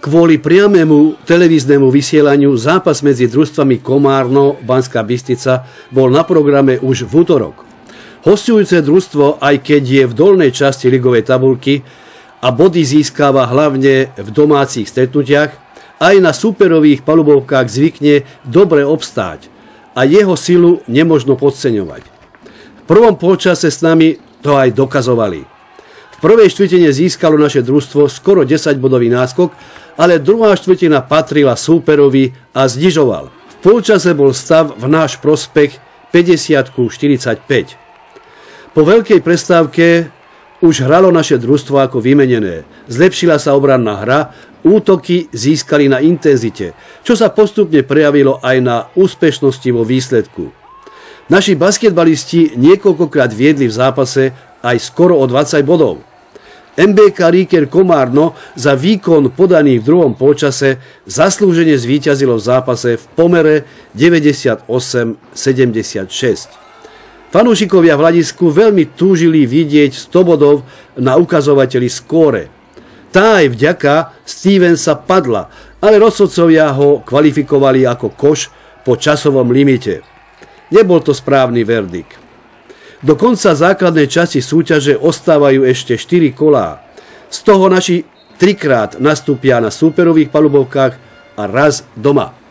Kvôli priamému televíznemu vysielaniu zápas medzi družstvami Komárno Banská Bystrica bol na programe už v utorok. Hosťujúce družstvo, aj keď je v dolnej časti ligovej tabuľky a body získava hlavne v domácich stretnutiach, aj na súperových palubovkách zvykne dobre obstáť a jeho silu nemožno podceňovať. V prvom polčase s nami to aj dokazovali. V prvej štvrtine získalo naše družstvo skoro 10-bodový náskok, ale druhá štvrtina patrila súperovi a znižoval. V polčase bol stav v náš prospech 50-45. Po veľkej prestávke už hralo naše družstvo ako vymenené. Zlepšila sa obranná hra, útoky získali na intenzite, čo sa postupne prejavilo aj na úspešnosti vo výsledku. Naši basketbalisti niekoľkokrát viedli v zápase aj skoro o 20 bodov. MBK Ríker Komárno za výkon podaný v druhom polčase zaslúžene zvíťazilo v zápase v pomere 98-76. Fanúšikovia v hľadisku veľmi túžili vidieť 100 bodov na ukazovateli skóre. Tá aj vďaka Stevensa padla, ale rozsudcovia ho kvalifikovali ako koš po časovom limite. Nebol to správny verdikt. Do konca základnej časti súťaže ostávajú ešte 4 kolá. Z toho naši 3-krát nastúpia na súperových palubovkách a raz doma.